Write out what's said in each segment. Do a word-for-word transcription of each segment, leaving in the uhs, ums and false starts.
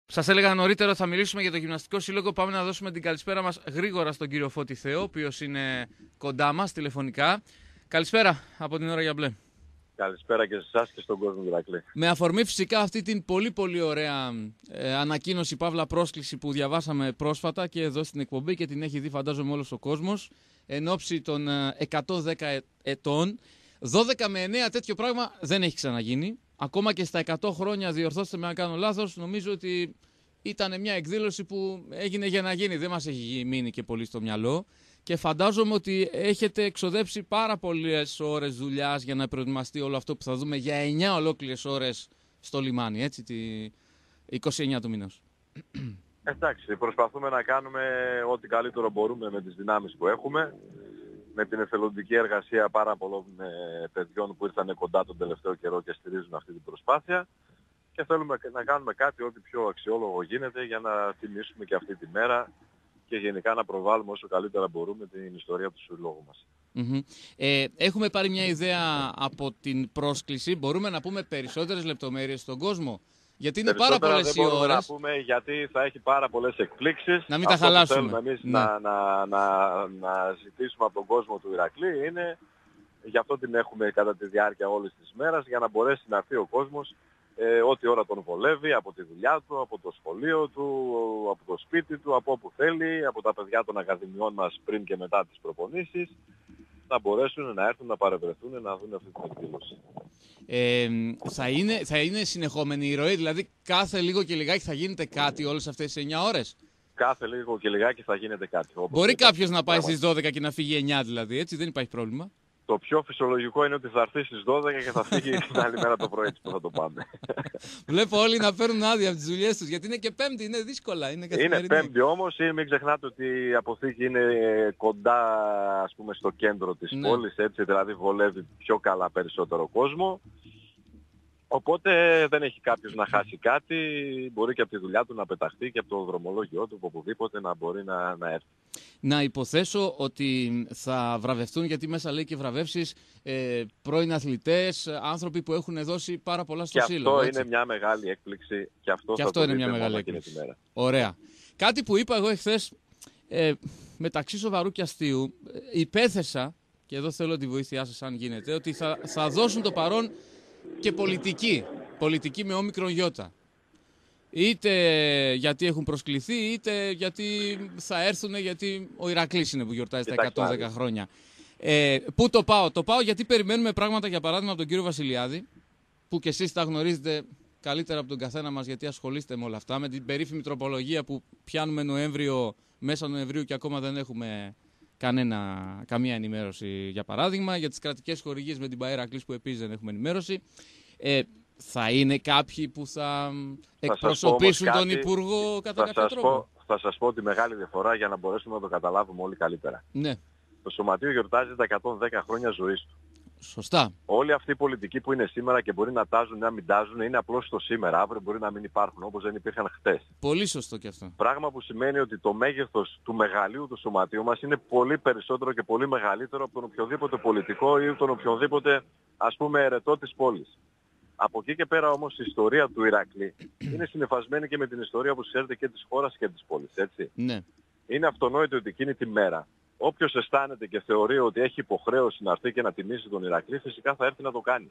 Σας έλεγα νωρίτερα ότι θα μιλήσουμε για το Γυμναστικό Σύλλογο. Πάμε να δώσουμε την καλησπέρα μας γρήγορα στον κύριο Φώτη Θεό, ο οποίος είναι κοντά μας τηλεφωνικά. Καλησπέρα από την Ώρα για Μπλε. Καλησπέρα και σε εσάς και στον κόσμο, Ηρακλή. Με αφορμή φυσικά αυτή την πολύ πολύ ωραία ε, ανακοίνωση, παύλα πρόσκληση που διαβάσαμε πρόσφατα και εδώ στην εκπομπή και την έχει δει φαντάζομαι όλος ο κόσμος, εν ώψη των ε, εκατόν δέκα ετών. δώδεκα με εννέα τέτοιο πράγμα δεν έχει ξαναγίνει. Ακόμα και στα εκατό χρόνια, διορθώστε με αν κάνω λάθος, νομίζω ότι ήταν μια εκδήλωση που έγινε για να γίνει. Δεν μας έχει μείνει και πολύ στο μυαλό. Και φαντάζομαι ότι έχετε εξοδέψει πάρα πολλές ώρες δουλειάς για να προετοιμαστεί όλο αυτό που θα δούμε για εννέα ολόκληρες ώρες στο λιμάνι, έτσι, τη είκοσι εννέα του μηνός. Εντάξει, προσπαθούμε να κάνουμε ό,τι καλύτερο μπορούμε με τις δυνάμεις που έχουμε, με την εθελοντική εργασία πάρα πολλών παιδιών που ήρθαν κοντά τον τελευταίο καιρό και στηρίζουν αυτή την προσπάθεια και θέλουμε να κάνουμε κάτι ό,τι πιο αξιόλογο γίνεται για να τιμήσουμε και αυτή τη μέρα και γενικά να προβάλλουμε όσο καλύτερα μπορούμε την ιστορία του συλλόγου μας. Mm-hmm. Ε, έχουμε πάρει μια ιδέα από την πρόσκληση. Μπορούμε να πούμε περισσότερες λεπτομέρειες στον κόσμο? Γιατί είναι πάρα πολλές οι ώρες. Δεν μπορούμε να πούμε γιατί θα έχει πάρα πολλές εκπλήξεις. Να μην τα χαλάσουμε. Αυτό που θέλουμε εμείς ναι. να, να, να, να ζητήσουμε από τον κόσμο του Ηρακλή είναι, γι' αυτό την έχουμε κατά τη διάρκεια όλης της μέρας, για να μπορέσει να έρθει ο κόσμος ε, ό,τι ώρα τον βολεύει, από τη δουλειά του, από το σχολείο του, από το σπίτι του, από όπου θέλει, από τα παιδιά των ακαδημιών μας πριν και μετά τις προπονήσεις, να μπορέσουν να έρθουν να παρευρεθούν, να δουν αυτή την εκδήλωση. Ε, θα, είναι, θα είναι συνεχόμενη η ροή, δηλαδή κάθε λίγο και λιγάκι θα γίνεται κάτι όλες αυτές τις εννέα ώρες? Κάθε λίγο και λιγάκι θα γίνεται κάτι. Μπορεί κάποιος να πάει στις δώδεκα και να φύγει εννιά δηλαδή, έτσι, δεν υπάρχει πρόβλημα? Το πιο φυσιολογικό είναι ότι θα έρθει στις δώδεκα και θα φύγει την άλλη μέρα το πρωί που θα το πάμε. Βλέπω όλοι να παίρνουν άδεια από τις δουλειές τους, γιατί είναι και Πέμπτη, είναι δύσκολα. Είναι, είναι Πέμπτη όμως, μην ξεχνάτε ότι η αποθήκη είναι κοντά, ας πούμε, στο κέντρο της ναι. πόλης, έτσι, δηλαδή βολεύει πιο καλά περισσότερο κόσμο. Οπότε δεν έχει κάποιος να χάσει κάτι, μπορεί και από τη δουλειά του να πεταχτεί και από το δρομολόγιο του, οπουδήποτε να μπορεί να, να έρθει. Να υποθέσω ότι θα βραβευτούν, γιατί μέσα λέει και βραβεύσεις, ε, πρώην αθλητές, άνθρωποι που έχουν δώσει πάρα πολλά στο και σύλλογο. Αυτό έτσι. είναι μια μεγάλη έκπληξη και αυτό, και θα αυτό το είναι μια μεγάλη έκπληξη. Ωραία. Κάτι που είπα εγώ εχθές, ε, μεταξύ σοβαρού και αστείου, ε, υπέθεσα, και εδώ θέλω τη βοήθειά σας αν γίνεται, ότι θα, θα δώσουν το παρόν και πολιτική, πολιτική με όμικρον γιώτα. Είτε γιατί έχουν προσκληθεί, είτε γιατί θα έρθουν, γιατί ο Ηρακλής είναι που γιορτάζει τα εκατόν δέκα χρόνια. Ε, πού το πάω? Το πάω γιατί περιμένουμε πράγματα, για παράδειγμα, από τον κύριο Βασιλιάδη, που κι εσείς τα γνωρίζετε καλύτερα από τον καθένα μας, γιατί ασχολείστε με όλα αυτά, με την περίφημη τροπολογία που πιάνουμε Νοέμβριο, μέσα Νοεμβρίου και ακόμα δεν έχουμε κανένα, καμία ενημέρωση, για παράδειγμα. Για τις κρατικές χορηγίες με την Παέρακλης που επίσης δεν έχουμε ενημέρωση. Ε, θα είναι κάποιοι που θα, θα εκπροσωπήσουν τον κάτι, Υπουργό κατά κάποιο τρόπο? Πω, θα σας πω τη μεγάλη διαφορά για να μπορέσουμε να το καταλάβουμε όλοι καλύτερα. Ναι. Το Σωματείο γιορτάζει τα εκατόν δέκα χρόνια ζωής του. Σωστά. Όλοι αυτοί οι πολιτικοί που είναι σήμερα και μπορεί να τάζουν ή να μην τάζουν είναι απλώς το σήμερα. Αύριο μπορεί να μην υπάρχουν, όπως δεν υπήρχαν χτες. Πολύ σωστό και αυτό. Πράγμα που σημαίνει ότι το μέγεθος του μεγαλείου του σωματείου μας είναι πολύ περισσότερο και πολύ μεγαλύτερο από τον οποιοδήποτε πολιτικό ή τον οποιοδήποτε, ας πούμε, ερετό της πόλης. Από εκεί και πέρα όμως η ιστορία του Ηρακλή είναι συνυφασμένη και με την ιστορία που ξέρετε και της χώρας και της πόλης, έτσι. Ναι. Είναι αυτονόητο ότι εκείνη τη μέρα όποιος αισθάνεται και θεωρεί ότι έχει υποχρέωση να έρθει και να τιμήσει τον Ηρακλή, φυσικά θα έρθει να το κάνει.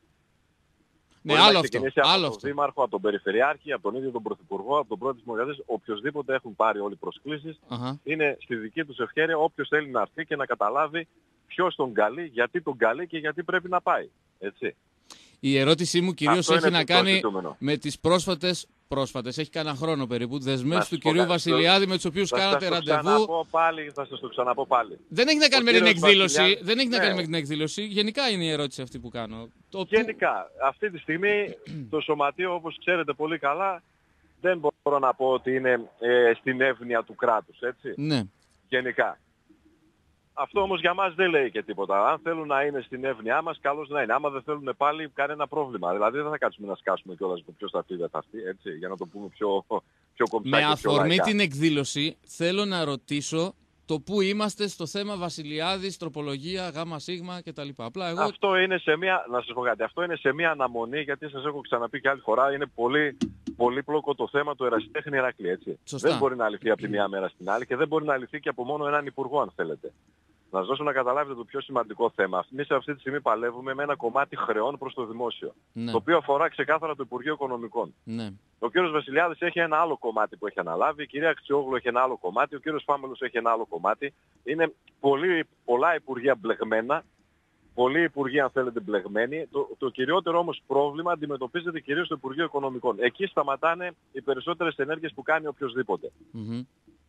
Ναι, μπορεί άλλο να αυτό. ξεκινήσει Άλλο από τον Δήμαρχο, από τον Περιφερειάρχη, από τον ίδιο τον Πρωθυπουργό, από τον Πρόεδρο της Δημοκρατίας, οποιοσδήποτε έχουν πάρει όλοι προσκλήσεις, uh-huh. είναι στη δική τους ευχέρεια όποιος θέλει να έρθει και να καταλάβει ποιος τον καλεί, γιατί τον καλεί και γιατί πρέπει να πάει. Έτσι. Η ερώτησή μου κυρίως Αυτό έχει να κάνει ζητούμενο. με τις πρόσφατες, πρόσφατες, έχει κανένα χρόνο περίπου, δεσμεύσεις του κυρίου Βασιλιάδη με τους οποίους κάνατε ραντεβού. Πάλι, θα σας το ξαναπώ πάλι. Δεν έχει να κάνει με την εκδήλωση, Βασιλιάδη... δεν έχει ναι. να κάνει με την εκδήλωση. Γενικά είναι η ερώτηση αυτή που κάνω. Το Γενικά, που... αυτή τη στιγμή το Σωματείο, όπως ξέρετε πολύ καλά, δεν μπορώ να πω ότι είναι ε, στην εύνοια του κράτους, έτσι. Ναι. Γενικά. Αυτό όμως για μας δεν λέει και τίποτα. Αν θέλουν να είναι στην εύνοιά μας, καλώς να είναι. Άμα δεν θέλουν πάλι, κανένα πρόβλημα. Δηλαδή δεν θα κάτσουμε να σκάσουμε κιόλας το ποιος θα φύγει, δεν θα φύγει, έτσι, για να το πούμε πιο, πιο κομψά. Με και πιο αφορμή λαϊκά. την εκδήλωση, θέλω να ρωτήσω το πού είμαστε στο θέμα Βασιλιάδης, τροπολογία, γάμα σίγμα κτλ. Απλά εγώ... Αυτό είναι σε μια, να σας πω κάτι, αυτό είναι σε μια αναμονή, γιατί σας έχω ξαναπεί και άλλη φορά, είναι πολύ πολύπλοκο το θέμα του ερασιτέχνη Ηρακλή, έτσι. Σωστά. Δεν μπορεί να λυθεί από τη μια μέρα στην άλλη και δεν μπορεί να λυθεί και από μόνο έναν υπουργό, αν θέλετε. Να σας δώσω να καταλάβετε το πιο σημαντικό θέμα. Εμείς αυτή τη στιγμή παλεύουμε με ένα κομμάτι χρεών προς το δημόσιο. Ναι. Το οποίο αφορά ξεκάθαρα το Υπουργείο Οικονομικών. Ναι. Ο κύριος Βασιλιάδης έχει ένα άλλο κομμάτι που έχει αναλάβει, η κυρία Αξιόγλου έχει ένα άλλο κομμάτι, ο κύριος Φάμελος έχει ένα άλλο κομμάτι. Είναι πολύ, πολλά υπουργεία μπλεγμένα, πολλοί υπουργοί αν θέλετε μπλεγμένοι. Το, το κυριότερο όμως πρόβλημα αντιμετωπίζεται κυρίως στο Υπουργείο Οικονομικών. Εκεί σταματάνε οι περισσότερες ενέργειες που κάνει οποιοδήποτε. Mm-hmm.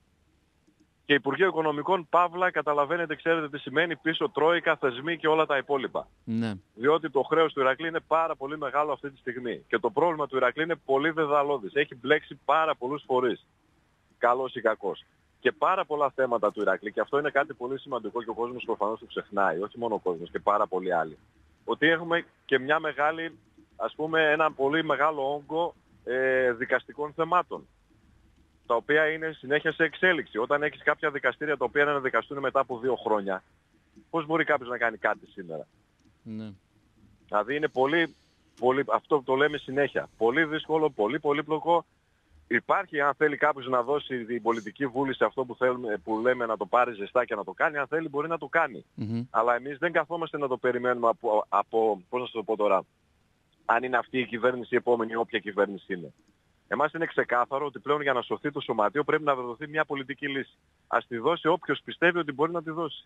Και Υπουργείο Οικονομικών, παύλα, καταλαβαίνετε, ξέρετε τι σημαίνει πίσω τρόικα, θεσμοί και όλα τα υπόλοιπα. Ναι. Διότι το χρέος του Ηρακλή είναι πάρα πολύ μεγάλο αυτή τη στιγμή. Και το πρόβλημα του Ηρακλή είναι πολύ δεδαλώδης. Έχει μπλέξει πάρα πολλούς φορείς. Καλός ή κακός. Και πάρα πολλά θέματα του Ηρακλή, και αυτό είναι κάτι πολύ σημαντικό και ο κόσμος προφανώς το ξεχνάει, όχι μόνο ο κόσμος και πάρα πολλοί άλλοι. Ότι έχουμε και μια μεγάλη, ας πούμε, ένα πολύ μεγάλο όγκο ε, δικαστικών θεμάτων, τα οποία είναι συνέχεια σε εξέλιξη. Όταν έχεις κάποια δικαστήρια τα οποία να δικαστούν μετά από δύο χρόνια, πώς μπορεί κάποιος να κάνει κάτι σήμερα? Ναι. Δηλαδή είναι πολύ, πολύ, αυτό το λέμε συνέχεια, πολύ δύσκολο, πολύ πολύπλοκο. Υπάρχει, αν θέλει κάποιος να δώσει την πολιτική βούληση σε αυτό που, θέλουμε, που λέμε να το πάρει ζεστά και να το κάνει, αν θέλει μπορεί να το κάνει. Mm-hmm. Αλλά εμείς δεν καθόμαστε να το περιμένουμε από, από, πώς να σας το πω τώρα, αν είναι αυτή η κυβέρνηση η επόμενη, όποια κυβέρνηση είναι. Εμάς είναι ξεκάθαρο ότι πλέον για να σωθεί το σωματείο πρέπει να δοθεί μια πολιτική λύση. Ας τη δώσει όποιος πιστεύει ότι μπορεί να τη δώσει.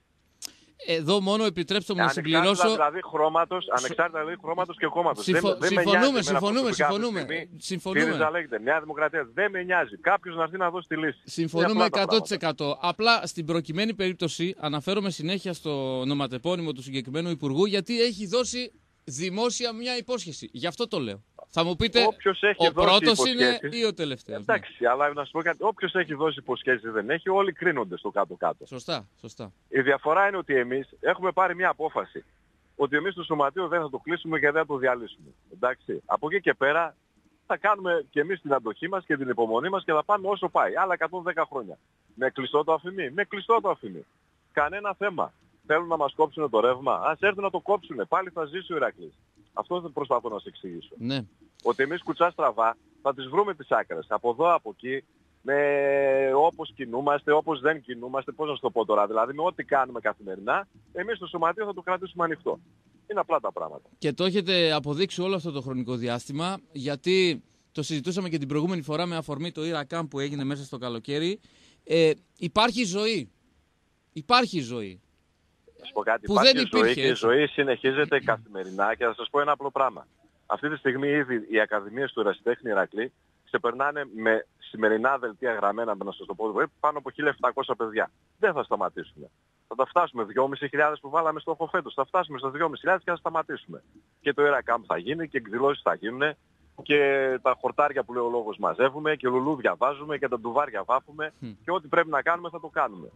Εδώ μόνο επιτρέψτε μου να συμπληρώσω. Ανεξάρτητα δηλαδή χρώματος, ανεξάρτητα δηλαδή χρώματος και κόμματος. Συμφω... Δεν, δεν συμφωνούμε, συμφωνούμε, συμφωνούμε. συμφωνούμε. ΣΥΡΙΖΑ λέγεται, Νέα Δημοκρατία. Δεν με νοιάζει. Κάποιος να έρθει να δώσει τη λύση. Συμφωνούμε εκατό τοις εκατό. Απλά στην προκειμένη περίπτωση αναφέρομαι συνέχεια στο ονοματεπώνυμο του συγκεκριμένου Υπουργού, γιατί έχει δώσει δημόσια μια υπόσχεση. Γι' αυτό το λέω. Θα μου πείτε, ο πρώτος είναι ή ο τελευταίος? Εντάξει, ναι. Αλλά να σου πω κάτι. Όποιος έχει δώσει υποσχέσεις δεν έχει, όλοι κρίνονται στο κάτω-κάτω. Σωστά, σωστά. Η διαφορά είναι ότι εμείς έχουμε πάρει μια απόφαση. Ότι εμείς το σωματείο δεν θα το κλείσουμε και δεν θα το διαλύσουμε. Εντάξει. Από εκεί και πέρα θα κάνουμε και εμείς την αντοχή μας και την υπομονή μας και θα πάμε όσο πάει. Άλλα εκατόν δέκα χρόνια. Με κλειστό το αφημί. Με κλειστό το αφημί. Κανένα θέμα. Θέλουν να μας κόψουν το ρεύμα. Ας έρθουν να το κόψουν. Πάλι θα ζήσει ο Ηρακλής. Αυτό δεν προσπαθώ να σε εξηγήσω. Ναι. Ότι εμείς κουτσά στραβά θα τις βρούμε τις άκρες. Από εδώ, από εκεί, με όπως κινούμαστε, όπως δεν κινούμαστε, πώς να σου το πω τώρα. Δηλαδή με ό,τι κάνουμε καθημερινά, εμείς το σωματείο θα το κρατήσουμε ανοιχτό. Είναι απλά τα πράγματα. Και το έχετε αποδείξει όλο αυτό το χρονικό διάστημα, γιατί το συζητούσαμε και την προηγούμενη φορά με αφορμή το Ιρακάμ που έγινε μέσα στο καλοκαίρι. Ε, υπάρχει ζωή. Υπάρχει ζωή. Πω κάτι, που υπάρχει δεν ζωή υπήρχε, και η ζωή συνεχίζεται καθημερινά και θα σας πω ένα απλό πράγμα. Αυτή τη στιγμή ήδη οι ακαδημίες του ερασιτέχνη Ηρακλή ξεπερνάνε με σημερινά δελτία γραμμένα, να σας το πω, πάνω από χίλια επτακόσια παιδιά. Δεν θα σταματήσουμε. Θα τα φτάσουμε δυόμισι χιλιάδες που βάλαμε στόχο φέτος. Θα φτάσουμε στα δυόμισι χιλιάδες και θα σταματήσουμε. Και το Ιρακάμ θα γίνει και εκδηλώσεις θα γίνουν και τα χορτάρια που λέει ο λόγος μαζεύουμε και λουλούδια βάζουμε και τα ντουβάρια βάφουμε και ό,τι πρέπει να κάνουμε θα το κάνουμε.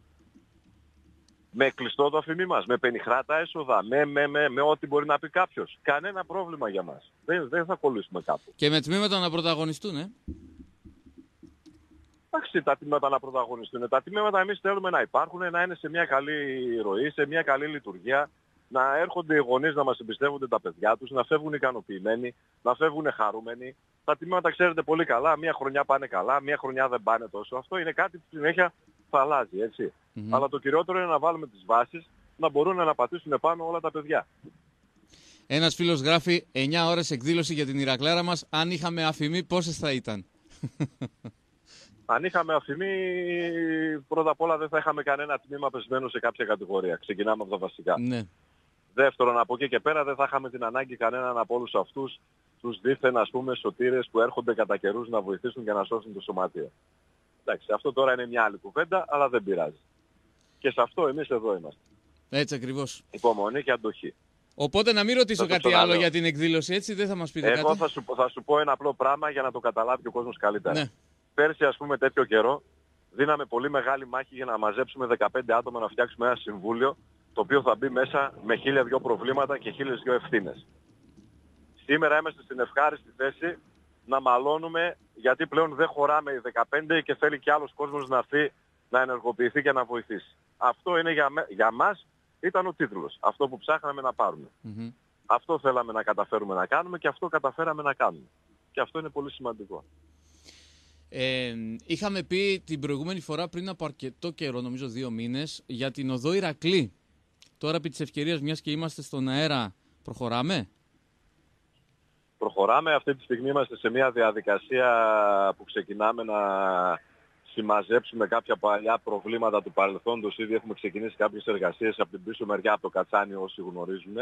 Με κλειστό το αφημί μας, με πενιχρά τα έσοδα, με, με, με, με ό,τι μπορεί να πει κάποιος. Κανένα πρόβλημα για μας. Δεν, δεν θα κολλήσουμε κάπου. Και με τμήματα να πρωταγωνιστούν, ε. Εντάξει, τα τμήματα να πρωταγωνιστούν. Τα τμήματα εμείς θέλουμε να υπάρχουν, να είναι σε μια καλή ροή, σε μια καλή λειτουργία, να έρχονται οι γονείς να μας εμπιστεύονται τα παιδιά τους, να φεύγουν ικανοποιημένοι, να φεύγουν χαρούμενοι. Τα τμήματα ξέρετε πολύ καλά, μια χρονιά πάνε καλά, μια χρονιά δεν πάνε τόσο. Αυτό είναι κάτι που συνέχεια θα αλλάζει, έτσι. Mm-hmm. Αλλά το κυριότερο είναι να βάλουμε τις βάσεις, να μπορούν να πατήσουν πάνω όλα τα παιδιά. Ένας φίλος γράφει εννιά ώρες εκδήλωση για την Ηρακλάρα μας. Αν είχαμε αφημί, πόσες θα ήταν? Αν είχαμε αφημί, πρώτα απ' όλα δεν θα είχαμε κανένα τμήμα πεσμένο σε κάποια κατηγορία. Ξεκινάμε από τα βασικά. Ναι. Δεύτερον, από εκεί και πέρα δεν θα είχαμε την ανάγκη κανέναν από όλους αυτούς τους δίθεν, ας πούμε, σωτήρες που έρχονται κατά καιρούς να βοηθήσουν και να σώσουν το σωματείο. Εντάξει, αυτό τώρα είναι μια άλλη κουβέντα, αλλά δεν πειράζει. Και σε αυτό εμείς εδώ είμαστε. Έτσι ακριβώς. Υπομονή και αντοχή. Οπότε να μην ρωτήσω κάτι άλλο για την εκδήλωση, έτσι δεν θα μας πείτε Εγώ κάτι. Εγώ θα σου, θα σου πω ένα απλό πράγμα για να το καταλάβει και ο κόσμος καλύτερα. Ναι. Πέρσι, ας πούμε, τέτοιο καιρό, δίναμε πολύ μεγάλη μάχη για να μαζέψουμε δεκαπέντε άτομα να φτιάξουμε ένα συμβούλιο, το οποίο θα μπει μέσα με χίλια δυο προβλήματα και χίλιες δυο ευθύνες. Σήμερα είμαστε στην ευχάριστη θέση να μαλώνουμε, γιατί πλέον δεν χωράμε οι δεκαπέντε και θέλει και άλλος κόσμος να έρθει να ενεργοποιηθεί και να βοηθήσει. Αυτό είναι για, με, για μας ήταν ο τίτλος, αυτό που ψάχναμε να πάρουμε. Mm-hmm. Αυτό θέλαμε να καταφέρουμε να κάνουμε και αυτό καταφέραμε να κάνουμε. και αυτό είναι πολύ σημαντικό. Ε, είχαμε πει την προηγούμενη φορά πριν από αρκετό καιρό, νομίζω δύο μήνες, για την οδό Ηρακλή. Τώρα επί της ευκαιρίας, μιας και είμαστε στον αέρα, προχωράμε. Προχωράμε. Αυτή τη στιγμή είμαστε σε μια διαδικασία που ξεκινάμε να συμμαζέψουμε κάποια παλιά προβλήματα του παρελθόντος. Ήδη έχουμε ξεκινήσει κάποιες εργασίες από την πίσω μεριά, από το Κατσάνι, όσοι γνωρίζουν.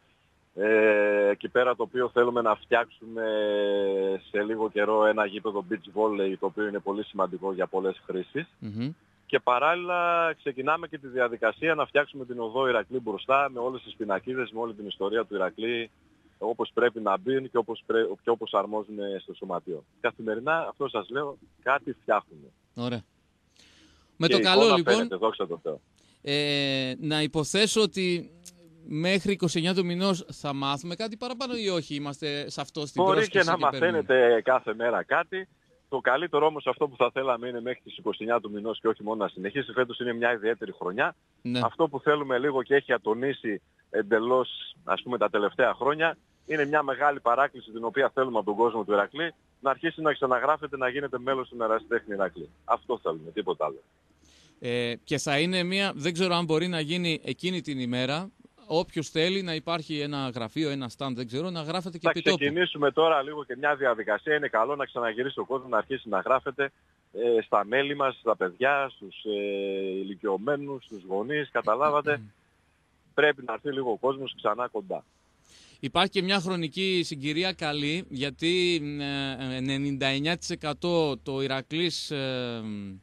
Ε, εκεί πέρα το οποίο θέλουμε να φτιάξουμε σε λίγο καιρό ένα γήπεδο beach volley, το οποίο είναι πολύ σημαντικό για πολλές χρήσεις. Mm-hmm. Και παράλληλα ξεκινάμε και τη διαδικασία να φτιάξουμε την οδό Ηρακλή μπροστά, με όλες τις πινακίδες, με όλη την ιστορία του Ηρακλή, όπως πρέπει να μπει και όπως, πρέ... και όπως αρμόζουν στο σωματείο. Καθημερινά, αυτό σας λέω, κάτι φτιάχνουμε. Ωραία. Με το καλό λοιπόν, φαίνεται, δόξα τω Θεώ. Ε, να υποθέσω ότι μέχρι είκοσι εννέα του μηνός θα μάθουμε κάτι παραπάνω ή όχι, είμαστε σε αυτό στην Μπορεί πρόσκληση και να και μαθαίνετε παίρνουμε κάθε μέρα κάτι. Το καλύτερο όμως αυτό που θα θέλαμε είναι μέχρι τις είκοσι εννέα του μηνός και όχι μόνο να συνεχίσει. Φέτος είναι μια ιδιαίτερη χρονιά. Ναι. Αυτό που θέλουμε λίγο και έχει ατονίσει εντελώς, ας πούμε, τα τελευταία χρόνια, είναι μια μεγάλη παράκληση την οποία θέλουμε από τον κόσμο του Ηρακλή, να αρχίσει να ξαναγράφεται, να γίνεται μέλος του Ερασιτέχνη Ηρακλή. Αυτό θέλουμε, τίποτα άλλο. Ε, και θα είναι μια, δεν ξέρω αν μπορεί να γίνει εκείνη την ημέρα, όποιος θέλει να υπάρχει ένα γραφείο, ένα stand, δεν ξέρω, να γράφεται και επί τόπου. Θα ξεκινήσουμε τώρα λίγο και μια διαδικασία. Είναι καλό να ξαναγυρίσει ο κόσμος, να αρχίσει να γράφεται ε, στα μέλη μας, στα παιδιά, στους ε, ηλικιωμένους, στους γονείς, καταλάβατε. Πρέπει να έρθει λίγο ο κόσμος ξανά κοντά. Υπάρχει και μια χρονική συγκυρία καλή, γιατί ε, ενενήντα εννέα τοις εκατό το Ηρακλής, ε,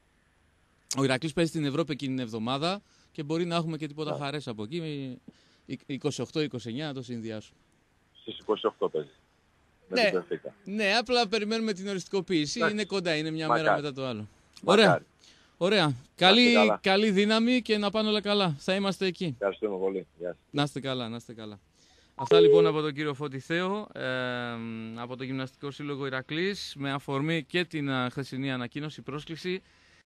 ο Ηρακλής παίζει στην Ευρώπη εκείνη την εβδομάδα και μπορεί να έχουμε και τίποτα yeah. χαρές από εκεί. είκοσι οκτώ είκοσι εννέα να το συνδυάσουμε. Στις είκοσι οκτώ παίζει. Ναι, ναι, απλά περιμένουμε την οριστικοποίηση. Yeah. Είναι κοντά, είναι μια Μακάρι. μέρα μετά το άλλο. Μακάρι. Ωραία. Ωραία. Καλή, καλή δύναμη και να πάνε όλα καλά. Θα είμαστε εκεί. Ευχαριστούμε πολύ. Γεια. Να είστε καλά, να είστε καλά. Αυτά λοιπόν από τον κύριο Φώτη Θέο, ε, από το Γυμναστικό Σύλλογο Ηρακλής, με αφορμή και την χθεσινή ανακοίνωση πρόσκληση